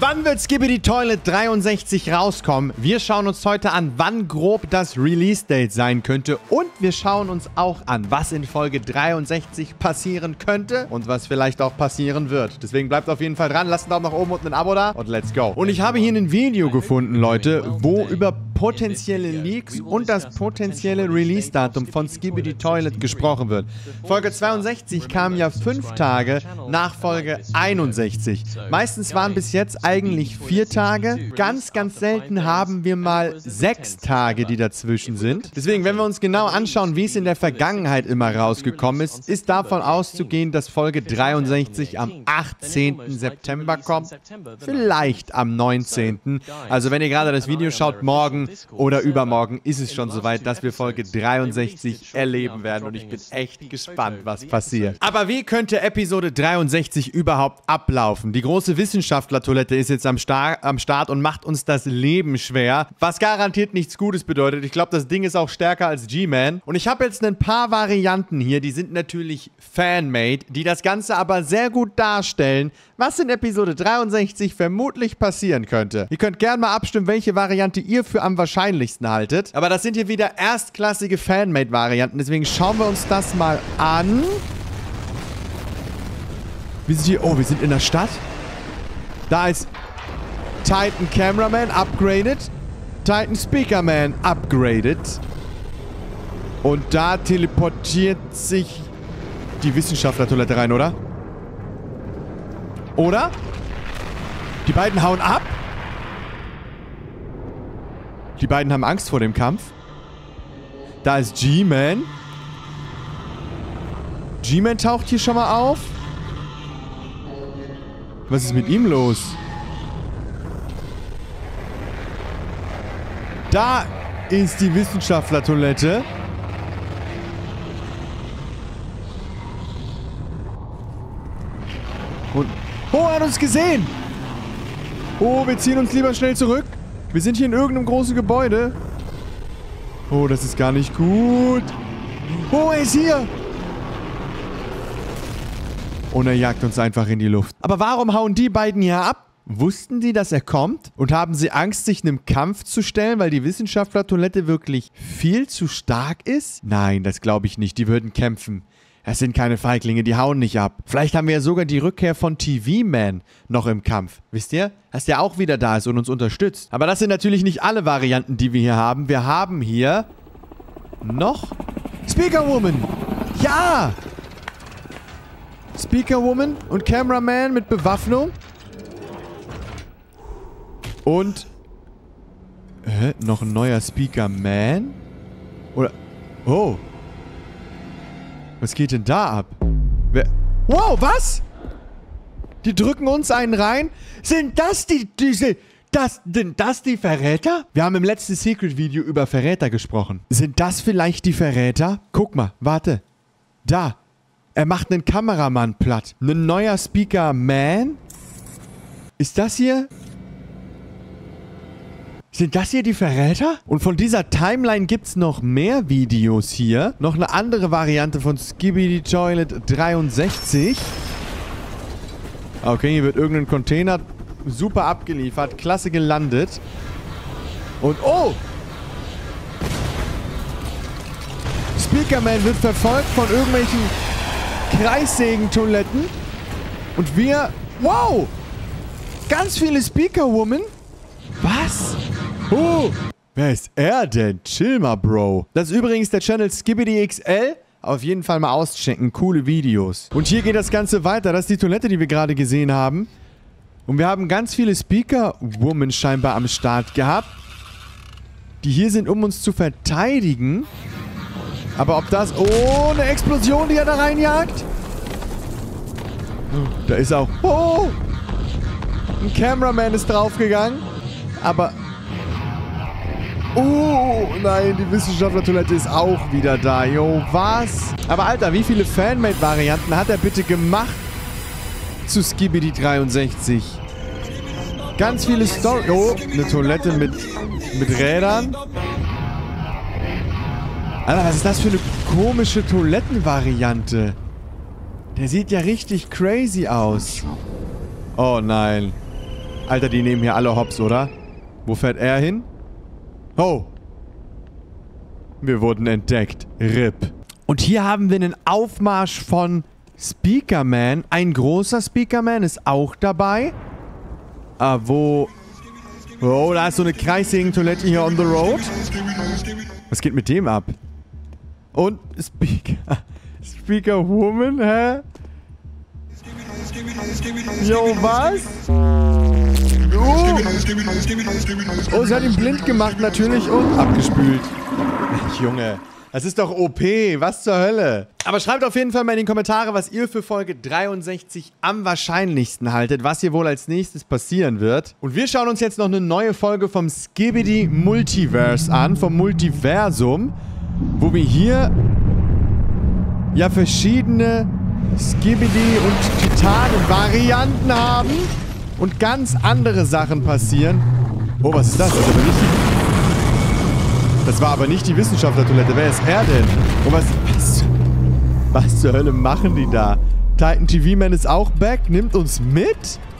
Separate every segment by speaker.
Speaker 1: Wann wird Skibidi Toilet 63 rauskommen? Wir schauen uns heute an, wann grob das Release-Date sein könnte. Und wir schauen uns auch an, was in Folge 63 passieren könnte und was vielleicht auch passieren wird. Deswegen bleibt auf jeden Fall dran, lasst einen Daumen nach oben und ein Abo da und let's go. Und ich habe hier ein Video gefunden, Leute, wo über potenzielle Leaks und das potenzielle Release-Datum von Skibidi Toilet gesprochen wird. Folge 62 kam ja 5 Tage nach Folge 61. Meistens waren bis jetzt eigentlich 4 Tage. Ganz, ganz selten haben wir mal 6 Tage, die dazwischen sind. Deswegen, wenn wir uns genau anschauen, wie es in der Vergangenheit immer rausgekommen ist, ist davon auszugehen, dass Folge 63 am 18. September kommt. Vielleicht am 19. Also wenn ihr gerade das Video schaut, morgen oder übermorgen ist es schon soweit, dass wir Folge 63 erleben werden. Und ich bin echt gespannt, was passiert. Aber wie könnte Episode 63 überhaupt ablaufen? Die große Wissenschaftler-Toilette ist jetzt am Start und macht uns das Leben schwer, was garantiert nichts Gutes bedeutet. Ich glaube, das Ding ist auch stärker als G-Man. Und ich habe jetzt ein paar Varianten hier, die sind natürlich fan-made, die das Ganze aber sehr gut darstellen, was in Episode 63 vermutlich passieren könnte. Ihr könnt gerne mal abstimmen, welche Variante ihr für am wahrscheinlichsten haltet. Aber das sind hier wieder erstklassige Fan-made-Varianten, deswegen schauen wir uns das mal an. Wir sind hier, oh, wir sind in der Stadt. Da ist Titan Cameraman upgraded. Titan Speakerman upgraded. Und da teleportiert sich die Wissenschaftler-Toilette rein, oder? Oder? Die beiden hauen ab. Die beiden haben Angst vor dem Kampf. Da ist G-Man. G-Man taucht hier schon mal auf. Was ist mit ihm los? Da ist die Wissenschaftler-Toilette. Und... oh, er hat uns gesehen! Oh, wir ziehen uns lieber schnell zurück. Wir sind hier in irgendeinem großen Gebäude. Oh, das ist gar nicht gut. Oh, er ist hier! Und er jagt uns einfach in die Luft. Aber warum hauen die beiden hier ab? Wussten die, dass er kommt? Und haben sie Angst, sich einem Kampf zu stellen, weil die Wissenschaftler-Toilette wirklich viel zu stark ist? Nein, das glaube ich nicht. Die würden kämpfen. Es sind keine Feiglinge, die hauen nicht ab. Vielleicht haben wir ja sogar die Rückkehr von TV-Man noch im Kampf. Wisst ihr? Dass der auch wieder da ist und uns unterstützt. Aber das sind natürlich nicht alle Varianten, die wir hier haben. Wir haben hier noch Speaker Woman. Ja! Speaker Woman und Cameraman mit Bewaffnung. Und... noch ein neuer Speaker Man? Oder... oh. Was geht denn da ab? Wow, was? Die drücken uns einen rein? Sind das sind das die Verräter? Wir haben im letzten Secret-Video über Verräter gesprochen. Sind das vielleicht die Verräter? Guck mal, warte. Da. Er macht einen Kameramann platt. Ein neuer Speaker Man? Ist das hier... sind das hier die Verräter? Und von dieser Timeline gibt es noch mehr Videos hier. Noch eine andere Variante von Skibidi Toilet 63. Okay, hier wird irgendein Container super abgeliefert. Klasse gelandet. Und oh! Speakerman wird verfolgt von irgendwelchen Kreissägen-Toiletten. Und wir... wow! Ganz viele Speaker-Woman. Was? Oh, wer ist er denn? Chill mal, Bro. Das ist übrigens der Channel Skibidi XL. Auf jeden Fall mal auschecken. Coole Videos. Und hier geht das Ganze weiter. Das ist die Toilette, die wir gerade gesehen haben. Und wir haben ganz viele Speaker-Women scheinbar am Start gehabt. Die hier sind, um uns zu verteidigen. Aber ob das... oh, eine Explosion, die er da reinjagt. Da ist auch... oh! Ein Cameraman ist draufgegangen. Aber... oh, nein, die Wissenschaftler-Toilette ist auch wieder da. Jo, was? Aber Alter, wie viele Fanmade-Varianten hat er bitte gemacht zu Skibidi 63? Ganz viele Story... oh, eine Toilette mit Rädern. Alter, was ist das für eine komische Toilettenvariante? Der sieht ja richtig crazy aus. Oh nein. Alter, die nehmen hier alle Hops, oder? Wo fährt er hin? Oh. Wir wurden entdeckt. RIP. Und hier haben wir einen Aufmarsch von Speakerman. Ein großer Speakerman ist auch dabei. Wo... Oh, da ist so eine Kreissägen-Toilette hier on the road. Was geht mit dem ab? Und Speaker Woman, hä? Jo, was? Oh, sie hat ihn blind gemacht natürlich und abgespült. Junge, das ist doch OP. Was zur Hölle? Aber schreibt auf jeden Fall mal in die Kommentare, was ihr für Folge 63 am wahrscheinlichsten haltet, was hier wohl als nächstes passieren wird. Und wir schauen uns jetzt noch eine neue Folge vom Skibidi Multiverse an, vom Multiversum, wo wir hier ja verschiedene Skibidi und Titanen-Varianten haben und ganz andere Sachen passieren. Oh, was ist das? Das war aber nicht die Wissenschaftlertoilette. Wer ist er denn? Und was zur Hölle machen die da? Titan TV Man ist auch back, nimmt uns mit.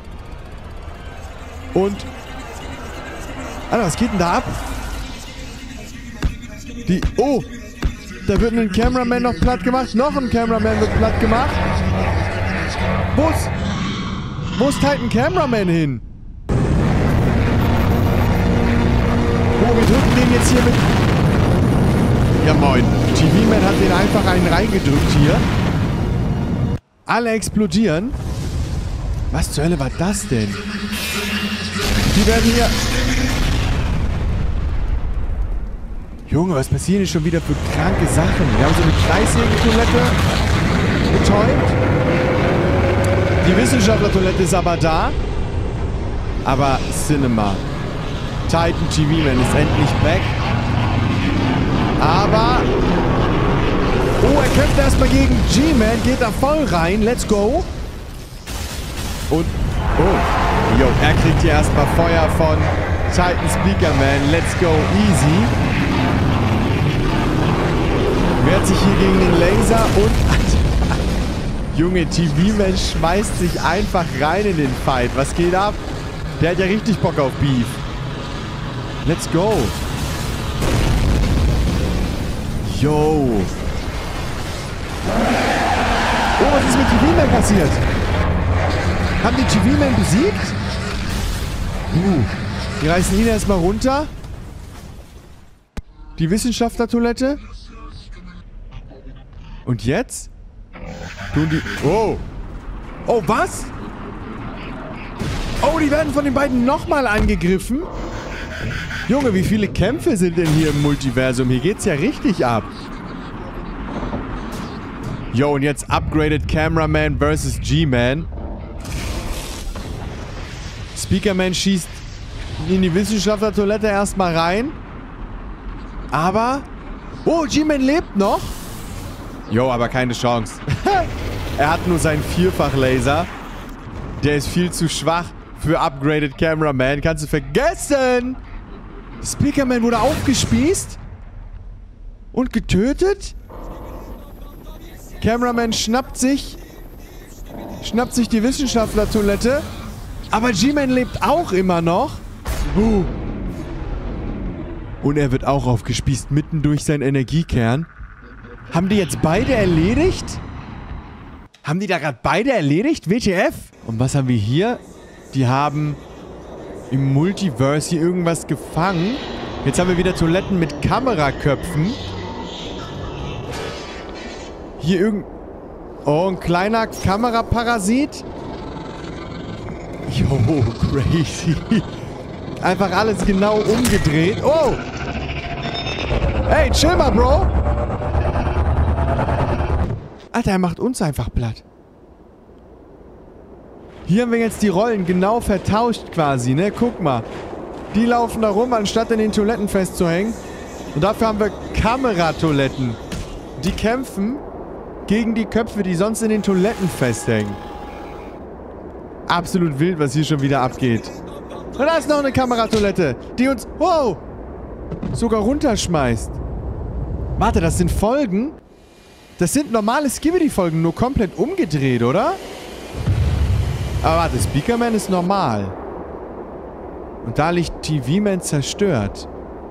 Speaker 1: Und... Alter, was geht denn da ab? Oh! Da wird ein Cameraman noch platt gemacht. Noch ein Cameraman wird platt gemacht. Wo ist Titan Cameraman hin? Oh, wir drücken den jetzt hier mit... Ja, moin. TV-Man hat den einfach einen reingedrückt hier. Alle explodieren. Was zur Hölle war das denn? Die werden hier... Junge, was passiert hier schon wieder für kranke Sachen? Wir haben so eine Kreissägentoilette betäubt. Die Wissenschaftlertoilette ist aber da. Aber Cinema. Titan TV Man ist endlich back. Aber... Oh, er kämpft erstmal gegen G-Man. Geht da voll rein. Let's go. Und... Oh. Jo, er kriegt hier erstmal Feuer von Titan Speaker Man. Let's go. Easy. Wehrt sich hier gegen den Laser und... Junge, TV-Man schmeißt sich einfach rein in den Fight. Was geht ab? Der hat ja richtig Bock auf Beef. Let's go. Yo. Oh, was ist mit TV-Man passiert? Haben die TV-Man besiegt? Die reißen ihn erstmal runter. Die Wissenschaftlertoilette. Und jetzt? Tun die... Oh. Oh, was? Oh, die werden von den beiden nochmal angegriffen. Junge, wie viele Kämpfe sind denn hier im Multiversum? Hier geht's ja richtig ab. Jo, und jetzt Upgraded Cameraman vs. G-Man. Speakerman schießt in die Wissenschaftlertoilette erstmal rein. Aber... Oh, G-Man lebt noch. Jo, aber keine Chance. Er hat nur seinen Vierfach-Laser. Der ist viel zu schwach für Upgraded Cameraman. Kannst du vergessen! Speakerman wurde aufgespießt und getötet. Cameraman schnappt sich die Wissenschaftlertoilette. Aber G-Man lebt auch immer noch. Und er wird auch aufgespießt, mitten durch seinen Energiekern. Haben die jetzt beide erledigt? Haben die da gerade beide erledigt? WTF? Und was haben wir hier? Die haben im Multiverse hier irgendwas gefangen. Jetzt haben wir wieder Toiletten mit Kameraköpfen. Hier Oh, ein kleiner Kameraparasit. Jo, crazy. Einfach alles genau umgedreht. Oh! Hey, chill mal, Bro! Alter, er macht uns einfach platt. Hier haben wir jetzt die Rollen genau vertauscht quasi, ne? Guck mal. Die laufen da rum, anstatt in den Toiletten festzuhängen. Und dafür haben wir Kameratoiletten. Die kämpfen gegen die Köpfe, die sonst in den Toiletten festhängen. Absolut wild, was hier schon wieder abgeht. Und da ist noch eine Kameratoilette, die uns, wow, sogar runterschmeißt. Warte, das sind Folgen? Das sind normale Skibidi-Folgen, nur komplett umgedreht, oder? Aber warte, Speakerman ist normal. Und da liegt TV-Man zerstört.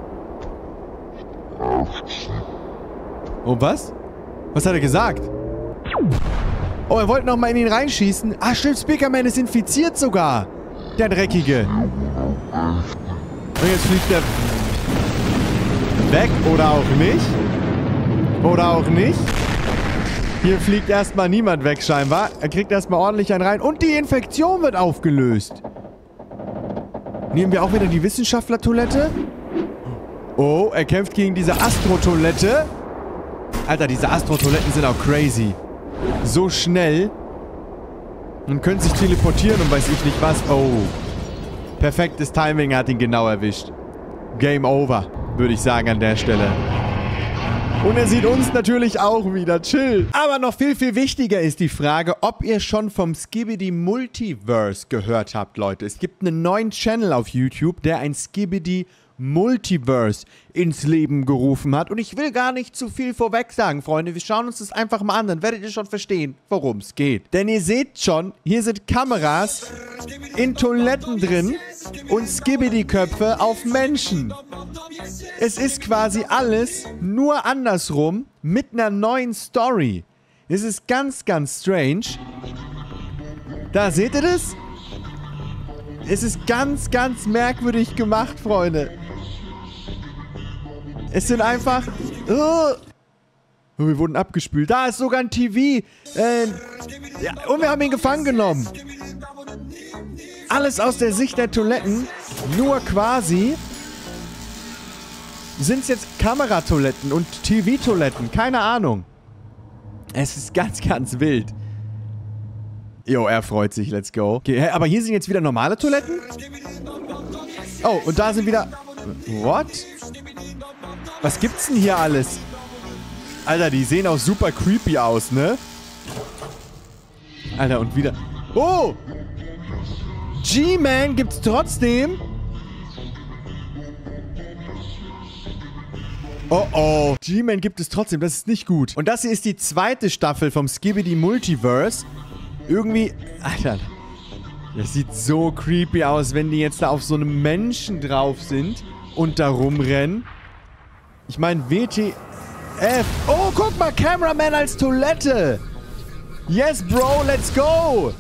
Speaker 1: Oh, was? Was hat er gesagt? Oh, er wollte nochmal in ihn reinschießen. Ah, stimmt, Speakerman ist infiziert sogar. Der Dreckige. Und jetzt fliegt er weg. Oder auch nicht. Oder auch nicht. Hier fliegt erstmal niemand weg, scheinbar. Er kriegt erstmal ordentlich einen rein. Und die Infektion wird aufgelöst. Nehmen wir auch wieder die Wissenschaftler-Toilette. Oh, er kämpft gegen diese Astro-Toilette. Alter, diese Astro-Toiletten sind auch crazy. So schnell. Und können sich teleportieren und weiß ich nicht was. Oh. Perfektes Timing, hat ihn genau erwischt. Game over, würde ich sagen an der Stelle. Und er sieht uns natürlich auch wieder. Chill. Aber noch viel, viel wichtiger ist die Frage, ob ihr schon vom Skibidi Multiverse gehört habt, Leute. Es gibt einen neuen Channel auf YouTube, der ein Skibidi Multiverse ins Leben gerufen hat. Und ich will gar nicht zu viel vorweg sagen, Freunde. Wir schauen uns das einfach mal an, dann werdet ihr schon verstehen, worum es geht. Denn ihr seht schon, hier sind Kameras in Toiletten drin und Skibidi-Köpfe auf Menschen. Es ist quasi alles nur andersrum mit einer neuen Story. Es ist ganz, ganz strange. Da, seht ihr das? Es ist ganz, ganz merkwürdig gemacht, Freunde. Es sind einfach... Oh, wir wurden abgespült. Da ist sogar ein TV. Ja, und wir haben ihn gefangen genommen. Alles aus der Sicht der Toiletten. Nur quasi sind es jetzt Kameratoiletten und TV-Toiletten. Keine Ahnung. Es ist ganz, ganz wild. Jo, er freut sich. Let's go. Okay, aber hier sind jetzt wieder normale Toiletten? Oh, und da sind wieder... What? Was gibt's denn hier alles? Alter, die sehen auch super creepy aus, ne? Alter, und wieder... Oh! G-Man gibt's trotzdem? Oh oh. G-Man gibt es trotzdem, das ist nicht gut. Und das hier ist die zweite Staffel vom Skibidi Multiverse. Irgendwie... Alter, das sieht so creepy aus, wenn die jetzt da auf so einem Menschen drauf sind und da rumrennen. Ich meine, WTF. Oh, guck mal, Cameraman als Toilette. Yes, Bro, let's go.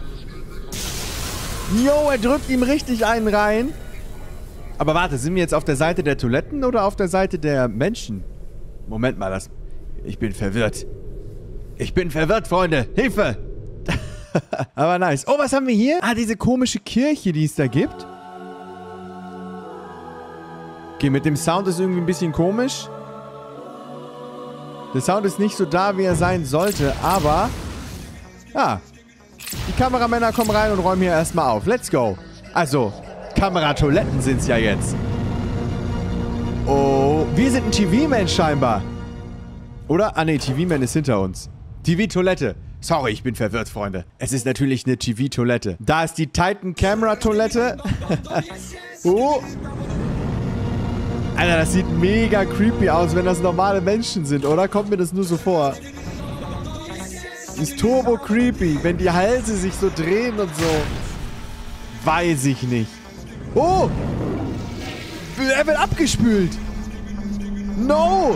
Speaker 1: Jo, er drückt ihm richtig einen rein. Aber warte, sind wir jetzt auf der Seite der Toiletten oder auf der Seite der Menschen? Moment mal, das... Ich bin verwirrt. Ich bin verwirrt, Freunde. Hilfe! Aber nice. Oh, was haben wir hier? Ah, diese komische Kirche, die es da gibt. Okay, mit dem Sound ist irgendwie ein bisschen komisch. Der Sound ist nicht so da, wie er sein sollte, aber... Ja. Die Kameramänner kommen rein und räumen hier erstmal auf. Let's go. Also, Kameratoiletten sind es ja jetzt. Oh, wir sind ein TV-Man scheinbar. Oder? Ah, ne, TV-Man ist hinter uns. TV-Toilette. Sorry, ich bin verwirrt, Freunde. Es ist natürlich eine TV-Toilette. Da ist die Titan-Camera-Toilette. Oh. Alter, das sieht mega creepy aus, wenn das normale Menschen sind, oder? Kommt mir das nur so vor? Ist turbo creepy, wenn die Hälse sich so drehen und so. Weiß ich nicht. Oh! Er wird abgespült. No!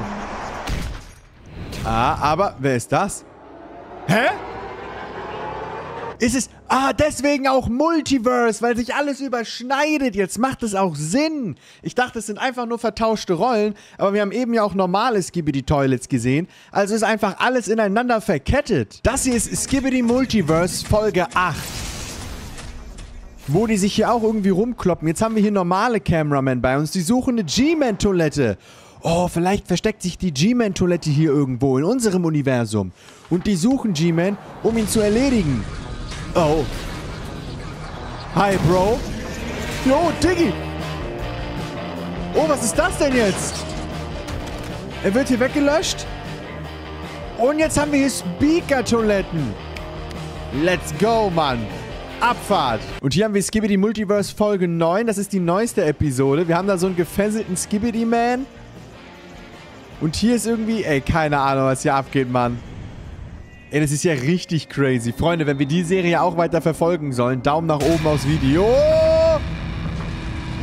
Speaker 1: Ah, aber wer ist das? Hä? Ist es... Ah, deswegen auch Multiverse, weil sich alles überschneidet. Jetzt macht es auch Sinn. Ich dachte, es sind einfach nur vertauschte Rollen, aber wir haben eben ja auch normale Skibidi-Toilets gesehen. Also ist einfach alles ineinander verkettet. Das hier ist Skibidi Multiverse Folge 8. Wo die sich hier auch irgendwie rumkloppen. Jetzt haben wir hier normale Cameramen bei uns. Die suchen eine G-Man-Toilette. Oh, vielleicht versteckt sich die G-Man-Toilette hier irgendwo in unserem Universum. Und die suchen G-Man, um ihn zu erledigen. Oh. Hi, Bro. Jo, Diggi. Oh, was ist das denn jetzt? Er wird hier weggelöscht. Und jetzt haben wir hier Speaker-Toiletten. Let's go, Mann. Abfahrt. Und hier haben wir Skibidi Multiverse Folge 9. Das ist die neueste Episode. Wir haben da so einen gefesselten Skibidi-Man. Und hier ist irgendwie... Ey, keine Ahnung, was hier abgeht, Mann. Ey, das ist ja richtig crazy. Freunde, wenn wir die Serie auch weiter verfolgen sollen, Daumen nach oben aufs Video.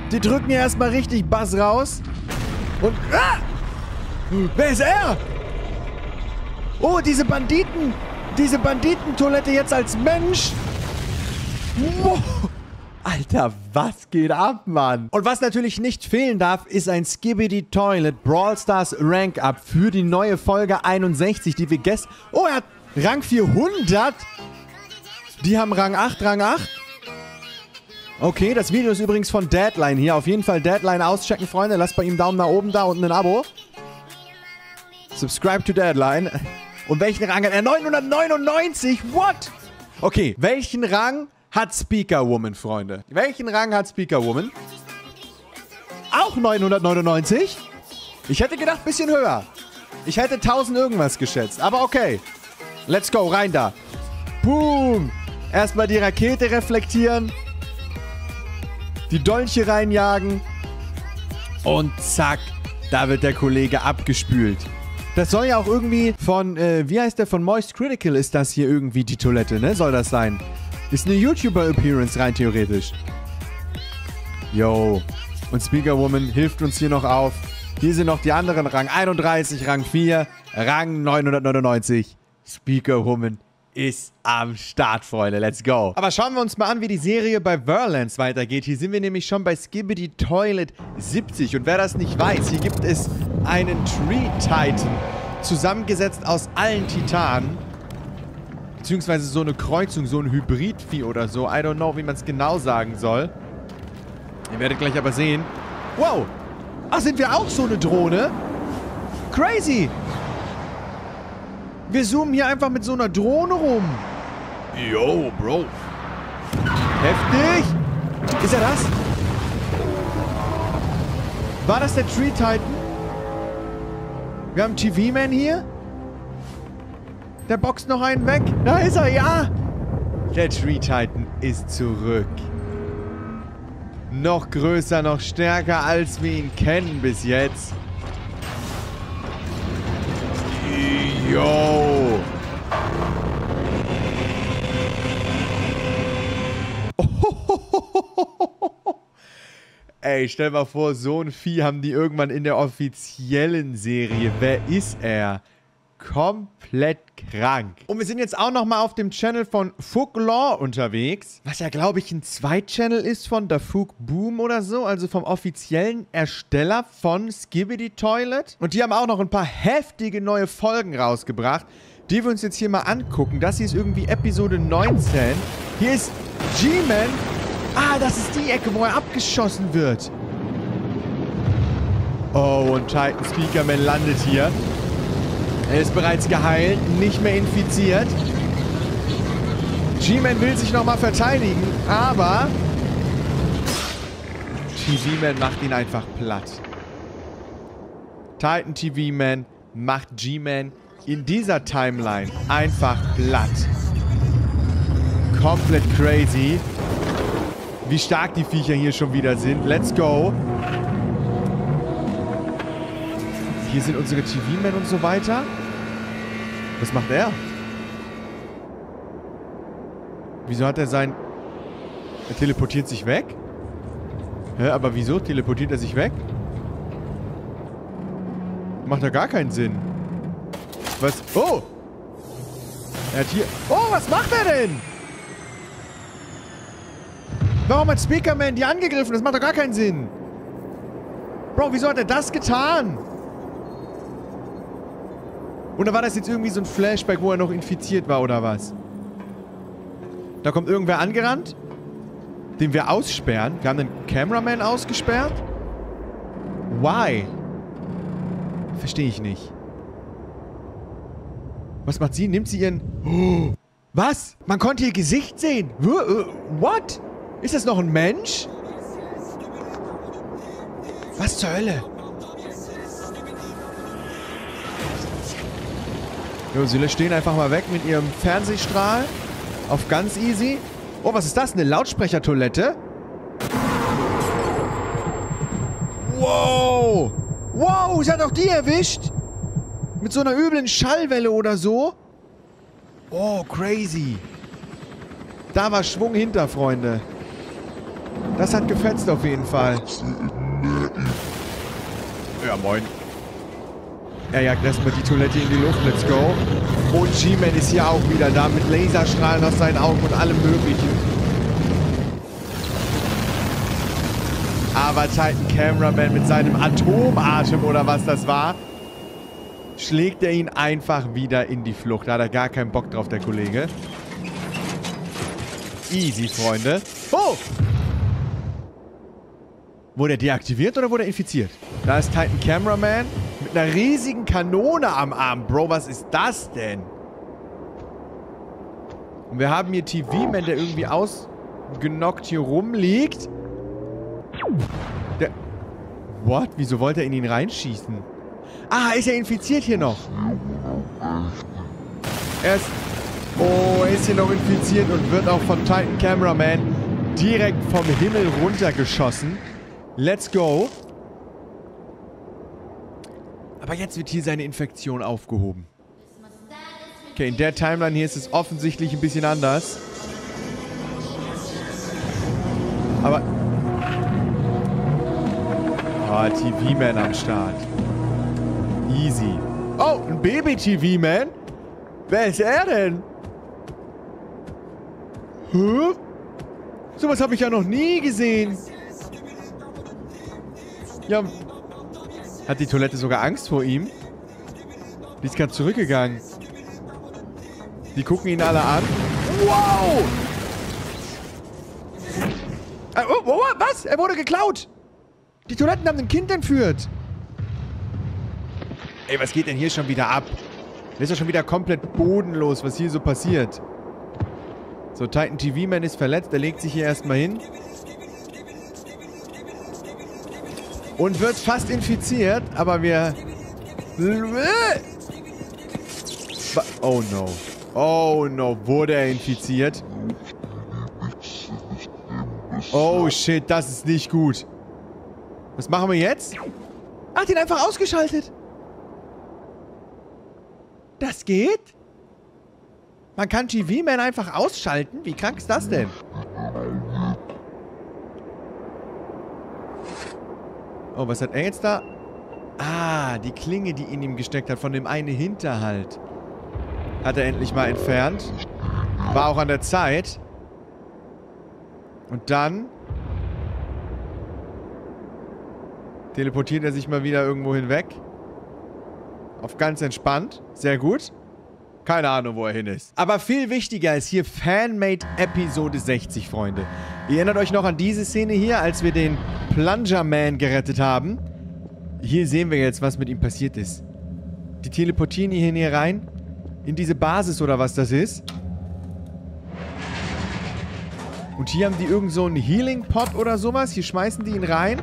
Speaker 1: Die drücken hier erstmal richtig Bass raus. Und... Ah! Wer ist er? Oh, diese Banditen. Diese Banditentoilette jetzt als Mensch. Wow. Alter, was geht ab, Mann? Und was natürlich nicht fehlen darf, ist ein Skibidi Toilet Brawl Stars Rank Up für die neue Folge 61, die wir gestern... Oh, er hat Rang 400. Die haben Rang 8, Rang 8. Okay, das Video ist übrigens von Deadline hier. Auf jeden Fall Deadline auschecken, Freunde. Lasst bei ihm Daumen nach oben da und ein Abo. Subscribe to Deadline. Und welchen Rang hat er? 999? What? Okay, welchen Rang hat Speaker Woman, Freunde? Welchen Rang hat Speaker Woman? Auch 999? Ich hätte gedacht, bisschen höher. Ich hätte 1000 irgendwas geschätzt. Aber okay. Let's go, rein da. Boom. Erstmal die Rakete reflektieren. Die Dolche reinjagen. Und zack. Da wird der Kollege abgespült. Das soll ja auch irgendwie von, wie heißt der? Von Moist Critical ist das hier irgendwie die Toilette, ne? Soll das sein? Ist eine YouTuber-Appearance rein theoretisch. Yo. Und Speaker Woman hilft uns hier noch auf. Hier sind noch die anderen. Rang 31, Rang 4, Rang 999. Speaker Woman ist am Start, Freunde. Let's go. Aber schauen wir uns mal an, wie die Serie bei Verlance weitergeht. Hier sind wir nämlich schon bei Skibidi Toilet 70. Und wer das nicht weiß, hier gibt es einen Tree Titan, zusammengesetzt aus allen Titanen. Beziehungsweise so eine Kreuzung, so ein Hybridvieh oder so. I don't know, wie man es genau sagen soll. Ihr werdet gleich aber sehen. Wow. Ach, sind wir auch so eine Drohne? Crazy. Wir zoomen hier einfach mit so einer Drohne rum. Yo, Bro. Heftig. Ist er das? War das der Tree Titan? Wir haben TV-Man hier. Der boxt noch einen weg. Da ist er, ja. Der Tree Titan ist zurück. Noch größer, noch stärker, als wir ihn kennen bis jetzt. Yo. Ey, stell mal vor, so ein Vieh haben die irgendwann in der offiziellen Serie. Wer ist er? Komplett krank. Und wir sind jetzt auch nochmal auf dem Channel von Fooklaw unterwegs. Was ja, glaube ich, ein Zweit-Channel ist von der Fook Boom oder so. Also vom offiziellen Ersteller von Skibidi Toilet. Und die haben auch noch ein paar heftige neue Folgen rausgebracht, die wir uns jetzt hier mal angucken. Das hier ist irgendwie Episode 19. Hier ist G-Man. Ah, das ist die Ecke, wo er abgeschossen wird. Oh, und Titan Speakerman landet hier. Er ist bereits geheilt, nicht mehr infiziert. G-Man will sich nochmal verteidigen, aber TV-Man macht ihn einfach platt. Titan TV-Man macht G-Man in dieser Timeline einfach platt. Komplett crazy. Wie stark die Viecher hier schon wieder sind. Let's go. Hier sind unsere TV-Men und so weiter. Was macht er? Wieso hat er sein... Er teleportiert sich weg? Hä, aber wieso teleportiert er sich weg? Macht ja gar keinen Sinn. Was? Oh! Er hat hier... Oh, was macht er denn? Warum hat Speakerman die angegriffen? Das macht doch gar keinen Sinn. Bro, wieso hat er das getan? Oder war das jetzt irgendwie so ein Flashback, wo er noch infiziert war, oder was? Da kommt irgendwer angerannt, den wir aussperren. Wir haben den Cameraman ausgesperrt. Why? Verstehe ich nicht. Was macht sie? Nimmt sie ihren... Oh, was? Man konnte ihr Gesicht sehen. What? Ist das noch ein Mensch? Was zur Hölle? Jo, sie stehen einfach mal weg mit ihrem Fernsehstrahl. Auf ganz easy. Oh, was ist das? Eine Lautsprechertoilette? Wow! Wow, sie hat auch die erwischt. Mit so einer üblen Schallwelle oder so. Oh, crazy. Da war Schwung hinter, Freunde. Das hat gefetzt auf jeden Fall. Ja, moin. Er jagt erstmal die Toilette in die Luft. Let's go. Und G-Man ist hier auch wieder da mit Laserstrahlen aus seinen Augen und allem Möglichen. Aber Titan Cameraman mit seinem Atomatem oder was das war, schlägt er ihn einfach wieder in die Flucht. Da hat er gar keinen Bock drauf, der Kollege. Easy, Freunde. Oh! Wurde er deaktiviert oder wurde er infiziert? Da ist Titan Cameraman mit einer riesigen Kanone am Arm. Bro, was ist das denn? Und wir haben hier TV-Man, der irgendwie ausgenockt hier rumliegt. Der... What? Wieso wollte er in ihn reinschießen? Ah, ist er infiziert hier noch? Er ist hier noch infiziert und wird auch von Titan Cameraman direkt vom Himmel runtergeschossen. Let's go. Aber jetzt wird hier seine Infektion aufgehoben. Okay, in der Timeline hier ist es offensichtlich ein bisschen anders. Aber... Oh, TV-Man am Start. Easy. Oh, ein Baby-TV-Man? Wer ist er denn? Hä? Sowas habe ich ja noch nie gesehen. Ja. Hat die Toilette sogar Angst vor ihm? Die ist gerade zurückgegangen. Die gucken ihn alle an. Wow! Was? Er wurde geklaut! Die Toiletten haben ein Kind entführt! Ey, was geht denn hier schon wieder ab? Das ist ja schon wieder komplett bodenlos, was hier so passiert. So, Titan TV-Man ist verletzt. Er legt sich hier erstmal hin. Und wird fast infiziert, aber wir... Oh no. Oh no, wurde er infiziert? Oh shit, das ist nicht gut. Was machen wir jetzt? Ach, den einfach ausgeschaltet. Das geht? Man kann TV-Man einfach ausschalten? Wie krank ist das denn? Oh, was hat er jetzt da? Ah, die Klinge, die in ihm gesteckt hat, von dem einen Hinterhalt. Hat er endlich mal entfernt. War auch an der Zeit. Und dann teleportiert er sich mal wieder irgendwo hinweg. Auf ganz entspannt. Sehr gut. Keine Ahnung, wo er hin ist. Aber viel wichtiger ist hier Fanmade Episode 60, Freunde. Ihr erinnert euch noch an diese Szene hier, als wir den Plunger Man gerettet haben? Hier sehen wir jetzt, was mit ihm passiert ist. Die teleportieren ihn hier rein. In diese Basis oder was das ist. Und hier haben die irgend so einen Healing Pot oder sowas. Hier schmeißen die ihn rein.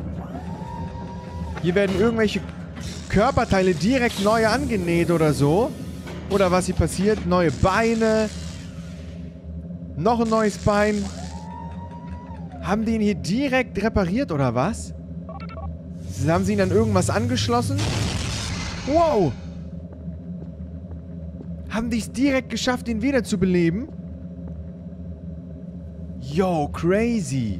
Speaker 1: Hier werden irgendwelche Körperteile direkt neu angenäht oder so. Oder was hier passiert. Neue Beine. Noch ein neues Bein. Haben die ihn hier direkt repariert oder was? Haben sie ihn an irgendwas angeschlossen? Wow. Haben die es direkt geschafft, ihn wiederzubeleben? Yo, crazy.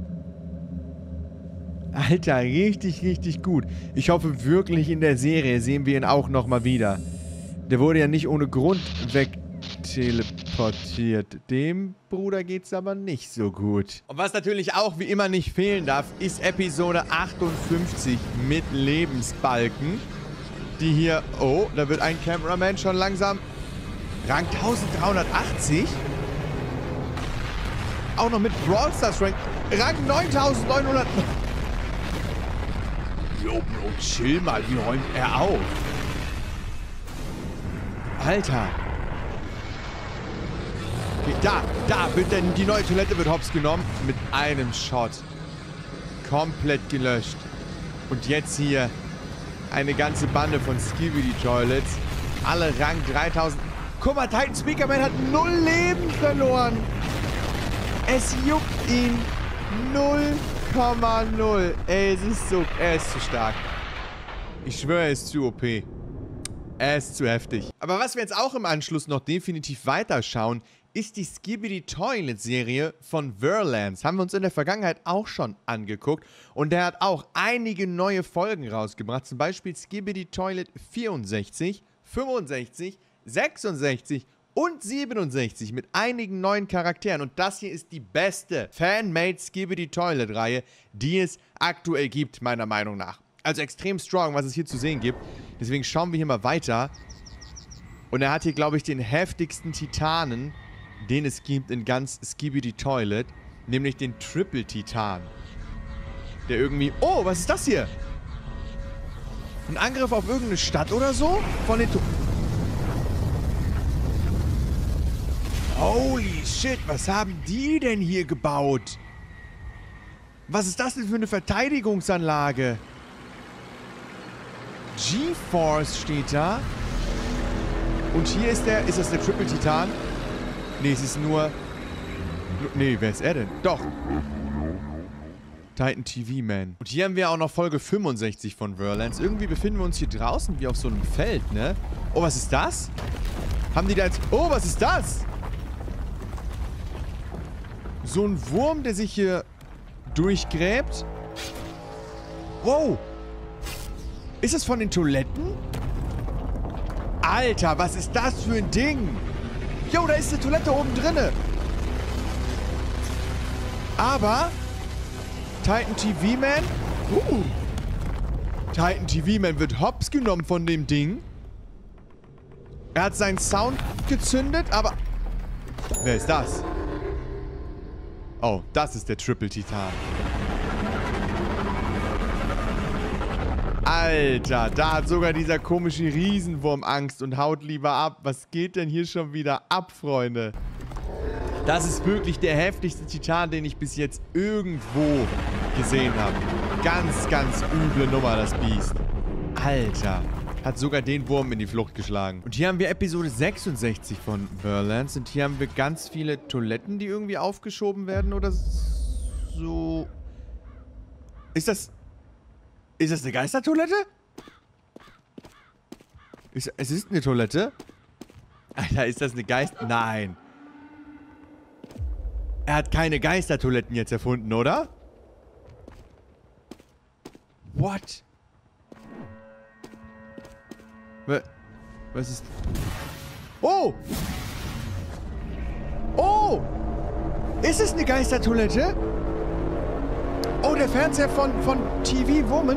Speaker 1: Alter, richtig, richtig gut. Ich hoffe wirklich, in der Serie sehen wir ihn auch nochmal wieder. Der wurde ja nicht ohne Grund wegteleportiert. Dem Bruder geht's aber nicht so gut. Und was natürlich auch wie immer nicht fehlen darf, ist Episode 58 mit Lebensbalken. Die hier... Oh, da wird ein Cameraman schon langsam... Rang 1380? Auch noch mit Brawl Stars Rank. Rang 9900. Jo, Bro, chill mal. Wie räumt er auf? Alter. Okay, da wird denn die neue Toilette wird hops genommen. Mit einem Shot. Komplett gelöscht. Und jetzt hier eine ganze Bande von Skibidi Toilets. Alle Rang 3000. Guck mal, Titan Speakerman hat 0 Leben verloren. Es juckt ihn 0,0. Ey, es ist so... Er ist zu stark. Ich schwöre, er ist zu OP. Er ist zu heftig. Aber was wir jetzt auch im Anschluss noch definitiv weiterschauen, ist die Skibidi Toilet Serie von Verlance. Haben wir uns in der Vergangenheit auch schon angeguckt. Und der hat auch einige neue Folgen rausgebracht. Zum Beispiel Skibidi Toilet 64, 65, 66 und 67 mit einigen neuen Charakteren. Und das hier ist die beste Fan-Made Skibidi Toilet Reihe, die es aktuell gibt, meiner Meinung nach. Also extrem strong, was es hier zu sehen gibt. Deswegen schauen wir hier mal weiter. Und er hat hier, glaube ich, den heftigsten Titanen, den es gibt in ganz Skibidi Toilet. Nämlich den Triple-Titan. Der irgendwie... Oh, was ist das hier? Ein Angriff auf irgendeine Stadt oder so? Von den... Holy shit, was haben die denn hier gebaut? Was ist das denn für eine Verteidigungsanlage? GeForce steht da. Und hier ist der... Ist das der Triple Titan? Nee, es ist nur... Nee, wer ist er denn? Doch. Titan TV Man. Und hier haben wir auch noch Folge 65 von Verlance. Irgendwie befinden wir uns hier draußen wie auf so einem Feld, ne? Oh, was ist das? Haben die da jetzt... Oh, was ist das? So ein Wurm, der sich hier durchgräbt. Wow. Ist das von den Toiletten? Alter, was ist das für ein Ding? Jo, da ist eine Toilette oben drinne. Aber Titan TV Man? Titan TV Man wird hops genommen von dem Ding. Er hat seinen Sound gezündet, aber... Wer ist das? Oh, das ist der Triple Titan. Alter, da hat sogar dieser komische Riesenwurm Angst und haut lieber ab. Was geht denn hier schon wieder ab, Freunde? Das ist wirklich der heftigste Titan, den ich bis jetzt irgendwo gesehen habe. Ganz, ganz üble Nummer, das Biest. Alter. Hat sogar den Wurm in die Flucht geschlagen. Und hier haben wir Episode 66 von Verlance. Und hier haben wir ganz viele Toiletten, die irgendwie aufgeschoben werden oder so. Ist das eine Geistertoilette? Es ist eine Toilette? Alter, ist das eine Nein. Er hat keine Geistertoiletten jetzt erfunden, oder? What? Was ist... Oh! Oh! Ist es eine Geistertoilette? Oh, der Fernseher von TV Woman?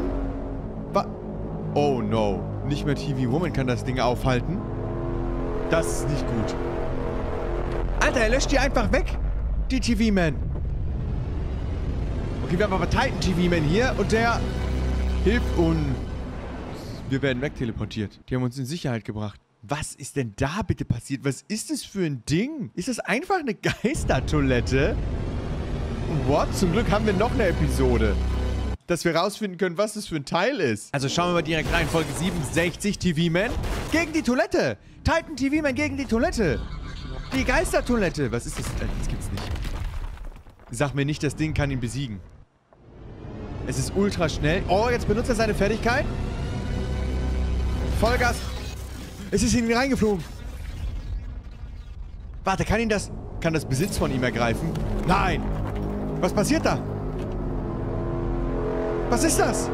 Speaker 1: Oh no. Nicht mehr TV Woman kann das Ding aufhalten. Das ist nicht gut. Alter, er löscht die einfach weg. Die TV Man. Okay, wir haben aber Titan TV Man hier und der hilft uns. Wir werden wegteleportiert. Die haben uns in Sicherheit gebracht. Was ist denn da bitte passiert? Was ist das für ein Ding? Ist das einfach eine Geistertoilette? What? Zum Glück haben wir noch eine Episode. Dass wir rausfinden können, was das für ein Teil ist. Also schauen wir mal direkt rein. Folge 67, TV Man gegen die Toilette. Titan TV Man gegen die Toilette. Die Geistertoilette. Was ist das? Das gibt's nicht. Sag mir nicht, das Ding kann ihn besiegen. Es ist ultra schnell. Oh, jetzt benutzt er seine Fertigkeit. Vollgas. Es ist in ihn reingeflogen. Warte, kann das Besitz von ihm ergreifen? Nein. Was passiert da? Was ist das?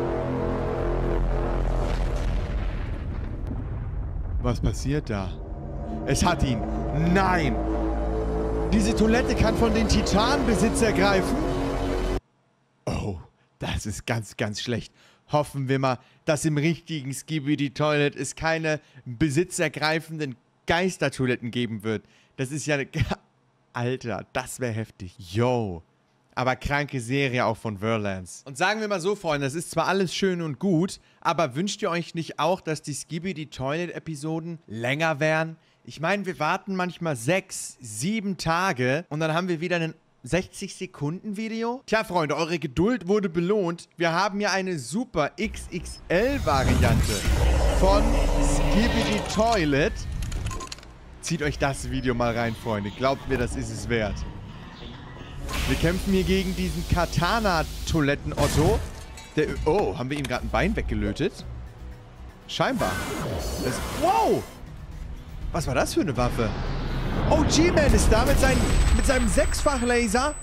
Speaker 1: Was passiert da? Es hat ihn. Nein. Diese Toilette kann von den Titanbesitz ergreifen? Oh, das ist ganz, ganz schlecht. Hoffen wir mal, dass im richtigen Skibidi Toilet es keine besitzergreifenden Geistertoiletten geben wird. Das ist ja... Alter, das wäre heftig. Yo. Aber kranke Serie auch von Verlance. Und sagen wir mal so, Freunde, das ist zwar alles schön und gut, aber wünscht ihr euch nicht auch, dass die Skibidi Toilet Episoden länger wären? Ich meine, wir warten manchmal 6, 7 Tage und dann haben wir wieder einen 60-Sekunden-Video? Tja, Freunde, eure Geduld wurde belohnt. Wir haben hier eine super XXL-Variante von Skibidi Toilet. Zieht euch das Video mal rein, Freunde. Glaubt mir, das ist es wert. Wir kämpfen hier gegen diesen Katana-Toiletten-Otto. Oh, haben wir ihm gerade ein Bein weggelötet? Scheinbar. Wow! Was war das für eine Waffe? Oh, G-Man ist da mit seinem Sechsfach-Laser.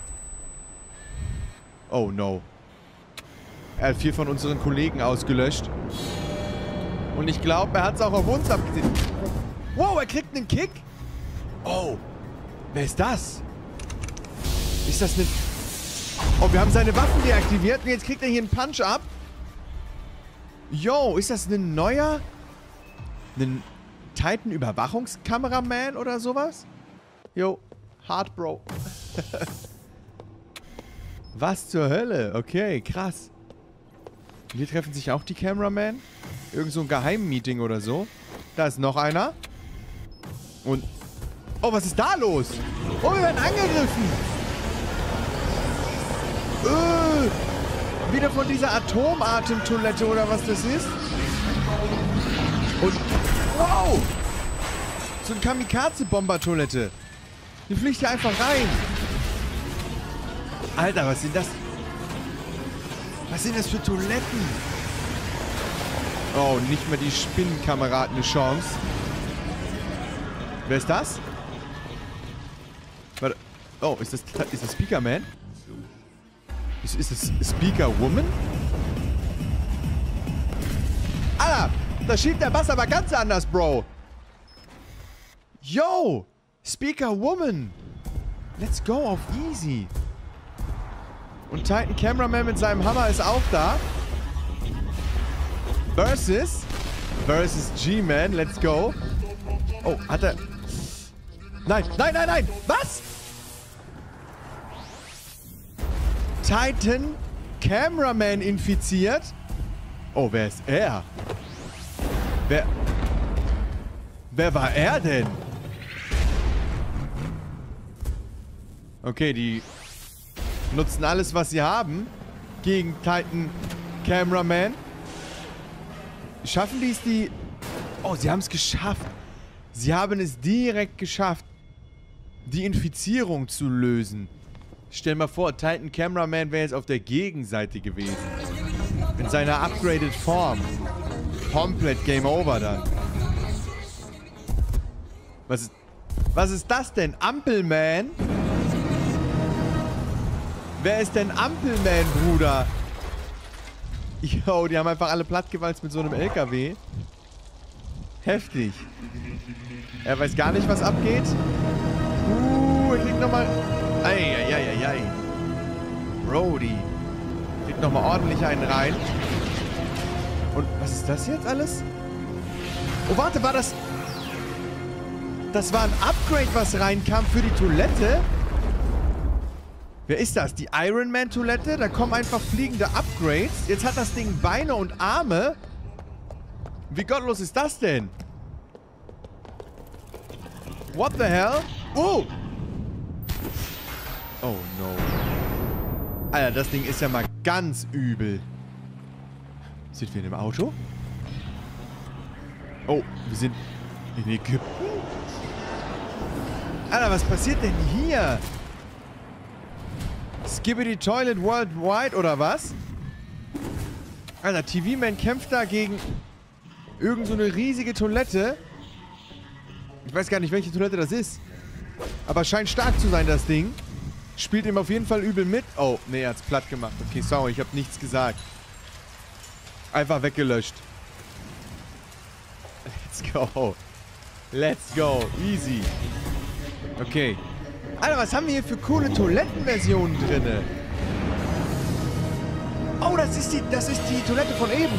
Speaker 1: Oh, no. Er hat 4 von unseren Kollegen ausgelöscht. Und ich glaube, er hat es auch auf uns abgesehen. Wow, er kriegt einen Kick. Oh, wer ist das? Ist das eine... Oh, wir haben seine Waffen deaktiviert und jetzt kriegt er hier einen Punch ab. Yo, ist das ein neuer... Ein Titan-Überwachungskameraman oder sowas? Yo, hard, Bro. Was zur Hölle? Okay, krass. Hier treffen sich auch die Cameraman. Irgend so ein Geheimmeeting oder so. Da ist noch einer. Und... Oh, was ist da los? Oh, wir werden angegriffen. Wieder von dieser Atomatemtoilette oder was das ist. Und... Wow! So eine Kamikaze-Bomber-Toilette. Die fliegt hier einfach rein. Alter, was sind das? Was sind das für Toiletten? Oh, nicht mehr die Spinnenkamera hat eine Chance. Wer ist das? Warte. Oh, ist das Speaker Man? Ist das Speaker Woman? Alter, da schiebt der Bass aber ganz anders, Bro. Yo, Speaker Woman. Let's go auf easy. Und Titan Cameraman mit seinem Hammer ist auch da. Versus G-Man. Let's go. Oh, hat er... Nein, nein, nein, nein. Was? Titan Cameraman infiziert? Oh, wer ist er? Wer war er denn? Okay, die nutzen alles, was sie haben gegen Titan Cameraman. Schaffen die es, die... Oh, sie haben es geschafft. Sie haben es direkt geschafft, die Infizierung zu lösen. Stell mal vor, Titan Cameraman wäre jetzt auf der Gegenseite gewesen. In seiner upgraded Form. Komplett Game Over dann. Was ist das denn? Ampelman? Wer ist denn Ampelman, Bruder? Yo, die haben einfach alle plattgewalzt mit so einem LKW. Heftig. Er weiß gar nicht, was abgeht. Er kriegt nochmal... Eieieiei. Brody. Kriegt nochmal ordentlich einen rein. Und was ist das jetzt alles? Oh, warte, war das... Das war ein Upgrade, was reinkam für die Toilette? Wer ist das? Die Iron Man Toilette? Da kommen einfach fliegende Upgrades. Jetzt hat das Ding Beine und Arme. Wie gottlos ist das denn? What the hell? Oh! Oh no. Alter, das Ding ist ja mal ganz übel. Sind wir in einem Auto? Oh, wir sind in Ägypten? Alter, was passiert denn hier? Skibidi Toilet Worldwide oder was? Alter, TV-Man kämpft da gegen irgend so eine riesige Toilette. Ich weiß gar nicht, welche Toilette das ist. Aber scheint stark zu sein, das Ding. Spielt ihm auf jeden Fall übel mit. Oh, nee, er hat's platt gemacht. Okay, sorry, ich habe nichts gesagt. Einfach weggelöscht. Let's go. Let's go. Easy. Okay. Alter, was haben wir hier für coole Toilettenversionen drinne? Oh, das ist die Toilette von eben.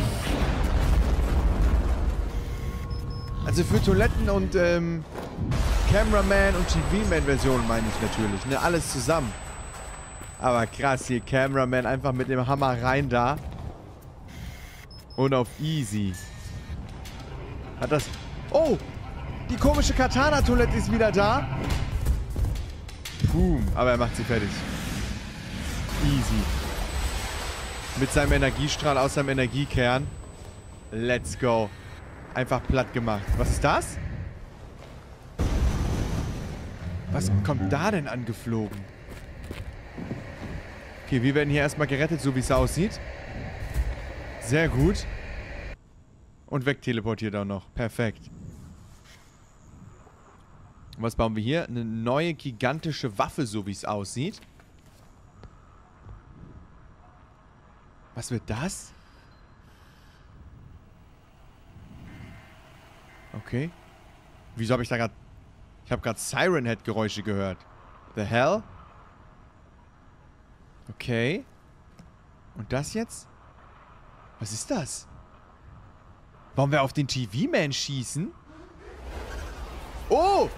Speaker 1: Also für Toiletten und Cameraman und TV-Man-Versionen meine ich natürlich. Ne, alles zusammen. Aber krass, hier Cameraman einfach mit dem Hammer rein da. Und auf easy. Hat das... Oh! Die komische Katana-Toilette ist wieder da. Boom. Aber er macht sie fertig. Easy. Mit seinem Energiestrahl aus seinem Energiekern. Let's go. Einfach platt gemacht. Was ist das? Was kommt da denn angeflogen? Okay, wir werden hier erstmal gerettet, so wie es aussieht. Sehr gut. Und wegteleportiert auch noch. Perfekt. Und was bauen wir hier? Eine neue gigantische Waffe, so wie es aussieht. Was wird das? Okay. Wieso habe ich da gerade... Ich habe gerade Siren Head Geräusche gehört. The hell? Okay. Und das jetzt? Was ist das? Wollen wir auf den TV-Man schießen? Oh!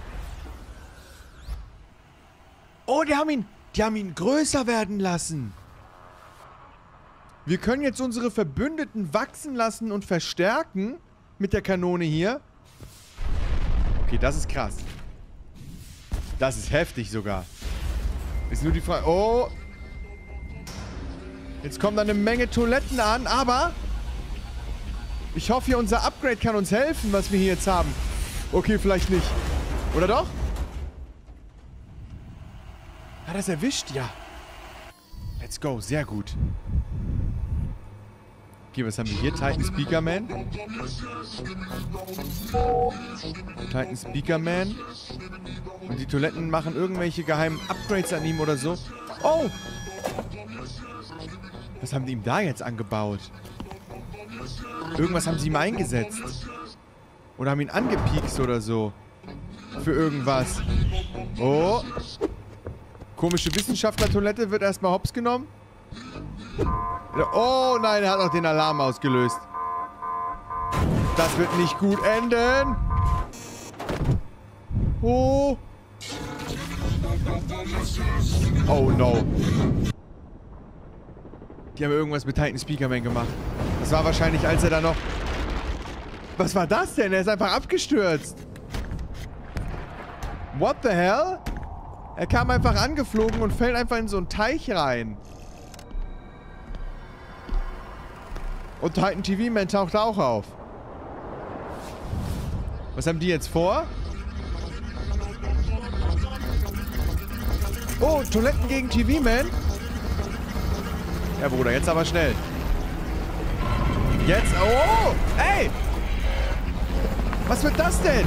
Speaker 1: Oh, die haben ihn größer werden lassen. Wir können jetzt unsere Verbündeten wachsen lassen und verstärken mit der Kanone hier. Okay, das ist krass. Das ist heftig sogar. Ist nur die Frage... Oh! Jetzt kommen da eine Menge Toiletten an, aber... Ich hoffe, hier unser Upgrade kann uns helfen, was wir hier jetzt haben. Okay, vielleicht nicht. Oder doch? Hat er es erwischt? Ja. Let's go. Sehr gut. Okay, was haben wir hier? Titan Speakerman. Titan Speakerman. Und die Toiletten machen irgendwelche geheimen Upgrades an ihm oder so. Oh! Was haben die ihm da jetzt angebaut? Irgendwas haben sie ihm eingesetzt. Oder haben ihn angepiekst oder so. Für irgendwas. Oh. Komische Wissenschaftler-Toilette wird erstmal hops genommen. Oh nein, er hat auch den Alarm ausgelöst. Das wird nicht gut enden. Oh. Oh no. Die haben irgendwas mit Titan Speakerman gemacht. Das war wahrscheinlich, als er da noch... Was war das denn? Er ist einfach abgestürzt. What the hell? Er kam einfach angeflogen und fällt einfach in so einen Teich rein. Und Titan TV-Man taucht auch auf. Was haben die jetzt vor? Oh, Toiletten gegen TV-Man? Ja, Bruder, jetzt aber schnell. Jetzt... Oh! Ey! Was wird das denn?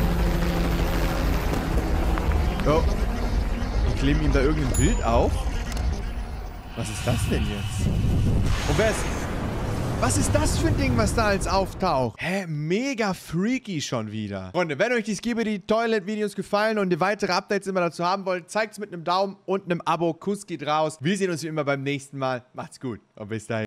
Speaker 1: Oh. Die kleben ihm da irgendein Bild auf? Was ist das denn jetzt? Und wer ist... Was ist das für ein Ding, was da jetzt auftaucht? Hä? Mega freaky schon wieder. Freunde, wenn euch die Skibidi Toilet Videos gefallen und ihr weitere Updates immer dazu haben wollt, zeigt es mit einem Daumen und einem Abo. Kuss geht raus. Wir sehen uns wie immer beim nächsten Mal. Macht's gut und bis dahin.